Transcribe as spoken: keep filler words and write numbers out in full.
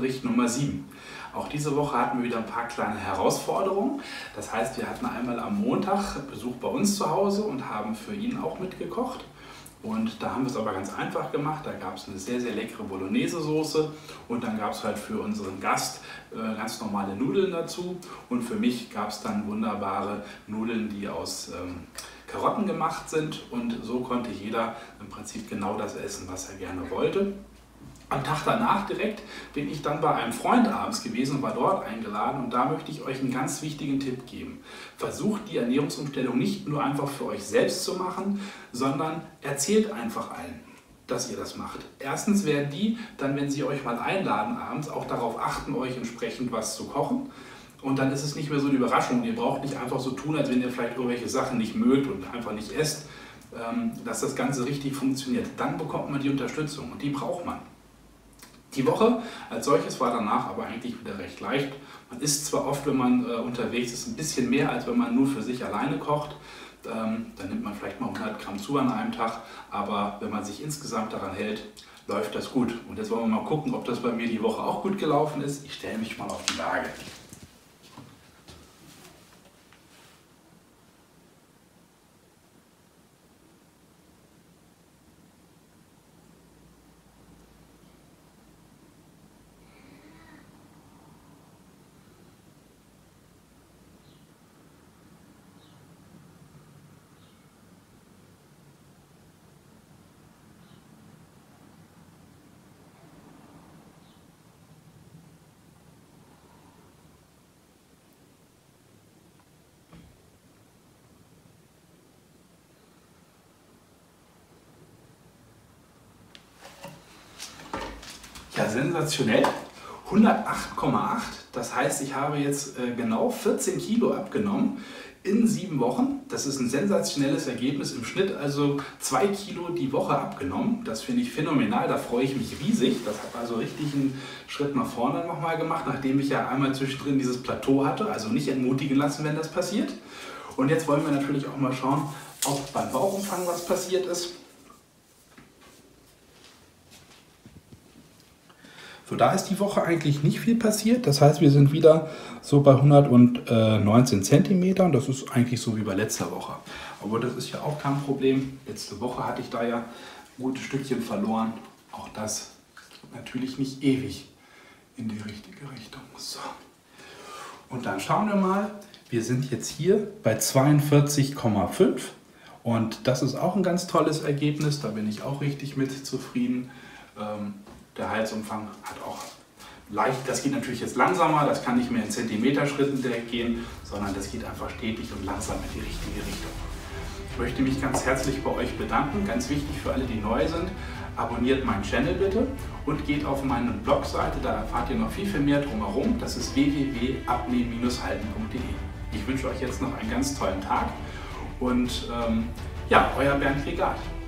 Bericht Nummer sieben. Auch diese Woche hatten wir wieder ein paar kleine Herausforderungen. Das heißt, wir hatten einmal am Montag Besuch bei uns zu Hause und haben für ihn auch mitgekocht. Und da haben wir es aber ganz einfach gemacht. Da gab es eine sehr, sehr leckere Bolognese-Soße und dann gab es halt für unseren Gast äh, ganz normale Nudeln dazu. Und für mich gab es dann wunderbare Nudeln, die aus ähm, Karotten gemacht sind. Und so konnte jeder im Prinzip genau das essen, was er gerne wollte. Am Tag danach direkt bin ich dann bei einem Freund abends gewesen und war dort eingeladen, und da möchte ich euch einen ganz wichtigen Tipp geben. Versucht die Ernährungsumstellung nicht nur einfach für euch selbst zu machen, sondern erzählt einfach allen, dass ihr das macht. Erstens werden die dann, wenn sie euch mal einladen abends, auch darauf achten, euch entsprechend was zu kochen. Und dann ist es nicht mehr so eine Überraschung. Ihr braucht nicht einfach so tun, als wenn ihr vielleicht irgendwelche Sachen nicht mögt und einfach nicht esst, dass das Ganze richtig funktioniert. Dann bekommt man die Unterstützung und die braucht man. Die Woche als solches war danach aber eigentlich wieder recht leicht. Man isst zwar oft, wenn man äh, unterwegs ist, ein bisschen mehr, als wenn man nur für sich alleine kocht. Ähm, dann nimmt man vielleicht mal hundert Gramm zu an einem Tag, aber wenn man sich insgesamt daran hält, läuft das gut. Und jetzt wollen wir mal gucken, ob das bei mir die Woche auch gut gelaufen ist. Ich stelle mich mal auf die Waage. Ja, sensationell. hundertacht Komma acht. Das heißt, ich habe jetzt äh, genau vierzehn Kilo abgenommen in sieben Wochen. Das ist ein sensationelles Ergebnis. Im Schnitt also zwei Kilo die Woche abgenommen. Das finde ich phänomenal. Da freue ich mich riesig. Das hat also richtig einen Schritt nach vorne nochmal gemacht, nachdem ich ja einmal zwischendrin dieses Plateau hatte. Also nicht entmutigen lassen, wenn das passiert. Und jetzt wollen wir natürlich auch mal schauen, ob beim Bauchumfang was passiert ist. So, da ist die Woche eigentlich nicht viel passiert. Das heißt, wir sind wieder so bei hundertneunzehn Zentimetern. Das ist eigentlich so wie bei letzter Woche. Aber das ist ja auch kein Problem. Letzte Woche hatte ich da ja ein gutes Stückchen verloren. Auch das natürlich nicht ewig in die richtige Richtung. So. Und dann schauen wir mal. Wir sind jetzt hier bei zweiundvierzig Komma fünf. Und das ist auch ein ganz tolles Ergebnis. Da bin ich auch richtig mit zufrieden. Ähm, Der Halsumfang hat auch leicht, das geht natürlich jetzt langsamer, das kann nicht mehr in Zentimeterschritten direkt gehen, sondern das geht einfach stetig und langsam in die richtige Richtung. Ich möchte mich ganz herzlich bei euch bedanken, ganz wichtig für alle, die neu sind. Abonniert meinen Channel bitte und geht auf meine Blogseite, da erfahrt ihr noch viel, viel mehr drumherum. Das ist w w w punkt abnehmen halten punkt de. Ich wünsche euch jetzt noch einen ganz tollen Tag und ähm, ja, euer Bernd Regat.